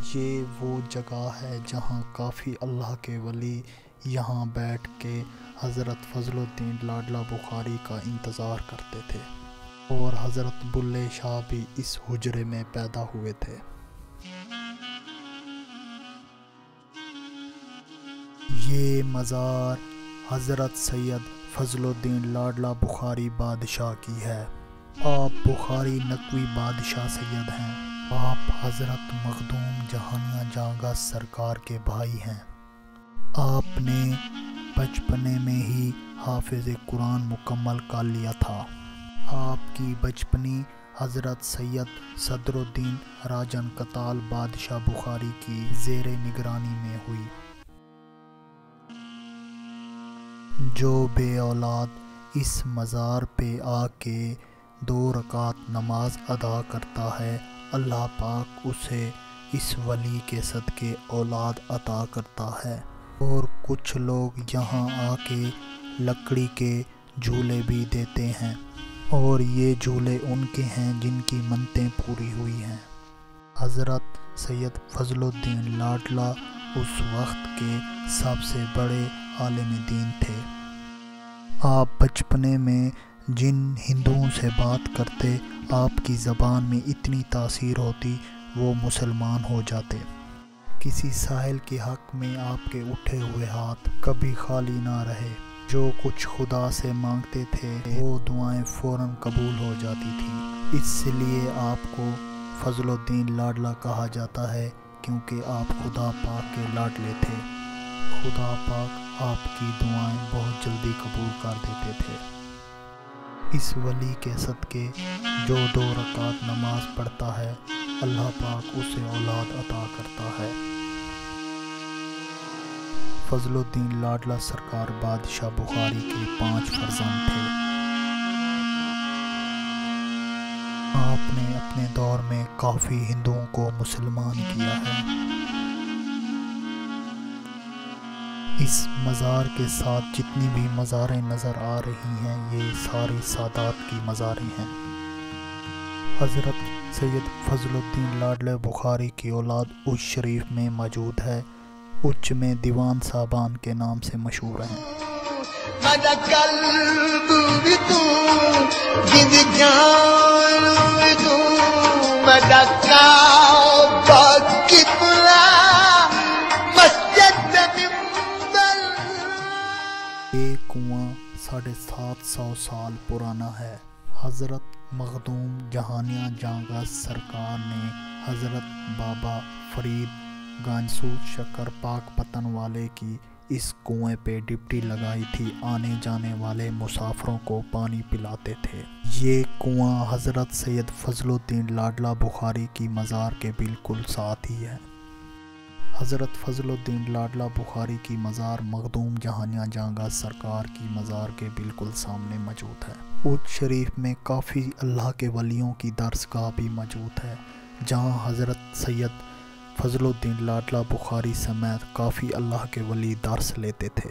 یہ وہ جگہ ہے جہاں کافی اللہ کے ولی یہاں بیٹھ کے حضرت فضل الدین لاڈلہ بخاری کا انتظار کرتے تھے، اور حضرت بلے شاہ بھی اس حجرے میں پیدا ہوئے تھے۔ یہ مزار حضرت سید فضل الدین لاڈلہ بخاری بادشاہ کی ہے۔ آپ بخاری نقوی بادشاہ سید ہیں۔ آپ حضرت مخدوم جہانیاں جاں سرکار کے بھائی ہیں۔ آپ نے بچپنے میں ہی حافظ قرآن مکمل کر لیا تھا۔ آپ کی بچپنی حضرت سید صدر الدین راجن کتال بادشاہ بخاری کی زیر نگرانی میں ہوئی، جو بے اولاد اس مزار پہ آ کے 2 رکعت نماز ادا کرتا ہے، اللہ پاک اسے اس ولی کے صدقے اولاد عطا کرتا ہے۔ اور کچھ لوگ یہاں آ کے لکڑی کے جھولے بھی دیتے ہیں، اور یہ جھولے ان کے ہیں جن کی منتیں پوری ہوئی ہیں۔ حضرت سید فضل الدین لاڈلہ اس وقت کے سب سے بڑے عالم دین تھے۔ آپ بچپنے میں جن ہندوؤں سے بات کرتے، آپ کی زبان میں اتنی تاثیر ہوتی وہ مسلمان ہو جاتے۔ کسی سائل کے حق میں آپ کے اٹھے ہوئے ہاتھ کبھی خالی نہ رہے۔ جو کچھ خدا سے مانگتے تھے وہ دعائیں فوراً قبول ہو جاتی تھی۔ اس لیے آپ کو فضل الدین لاڈلہ کہا جاتا ہے، کیونکہ آپ خدا پاک کے لاڈلے تھے۔ خدا پاک آپ کی دعائیں بہت جلدی قبول کر دیتے تھے۔ اس ولی کے صدقے جو 2 رکعت نماز پڑھتا ہے، اللہ پاک اسے اولاد عطا کرتا ہے۔ فضل الدین لاڈلہ سرکار بادشاہ بخاری کے 5 فرزند تھے۔ آپ نے اپنے دور میں کافی ہندوؤں کو مسلمان کیا ہے۔ اس مزار کے ساتھ جتنی بھی مزاریں نظر آ رہی ہیں، یہ ساری سادات کی مزاریں ہیں۔ حضرت سید فضل الدین لاڈلہ بخاری کی اولاد اچ شریف میں موجود ہے۔ اچ میں دیوان صاحبان کے نام سے مشہور ہیں۔ یہ کنواں 750 سال پرانا ہے۔ حضرت مخدوم جہانیاں جاں سرکار نے حضرت بابا فرید گانجسو شکر پاک پتن والے کی اس کنویں پہ ڈپٹی لگائی تھی، آنے جانے والے مسافروں کو پانی پلاتے تھے۔ یہ کنواں حضرت سید فضل الدین لاڈلہ بخاری کی مزار کے بالکل ساتھ ہی ہے۔ حضرت فضل الدین لاڈلہ بخاری کی مزار مخدوم جہانیاں جاں سرکار کی مزار کے بالکل سامنے موجود ہے۔ اچ شریف میں کافی اللہ کے ولیوں کی درسگاہ بھی موجود ہے، جہاں حضرت سید فضل الدین لاڈلہ بخاری سمیت کافی اللہ کے ولی درس لیتے تھے۔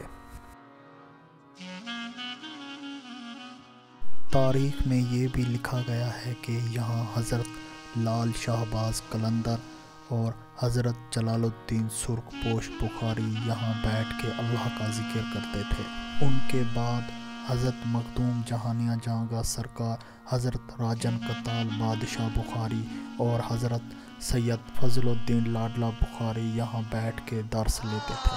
تاریخ میں یہ بھی لکھا گیا ہے کہ یہاں حضرت لال شہباز قلندر اور حضرت جلال الدین سرخ پوش بخاری یہاں بیٹھ کے اللہ کا ذکر کرتے تھے۔ ان کے بعد حضرت مخدوم جہانیاں جاں سرکار، حضرت راجن کتال بادشاہ بخاری اور حضرت سید فضل الدین لاڈلہ بخاری یہاں بیٹھ کے درس لیتے تھے۔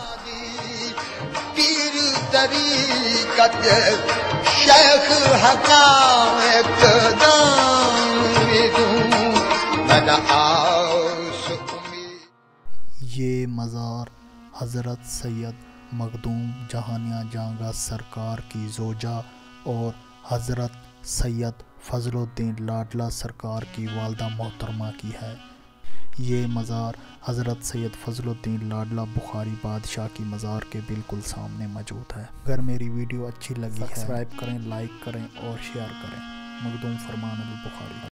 یہ مزار حضرت سید مخدوم جہانیاں جاں سرکار کی زوجہ اور حضرت سید فضل الدین لاڈلہ سرکار کی والدہ محترمہ کی ہے۔ یہ مزار حضرت سید فضل الدین لاڈلہ بخاری بادشاہ کی مزار کے بالکل سامنے موجود ہے۔ اگر میری ویڈیو اچھی لگی ہے، سبسکرائب کریں، لائک کریں اور شیئر کریں۔ مخدوم فرمان علی بخاری۔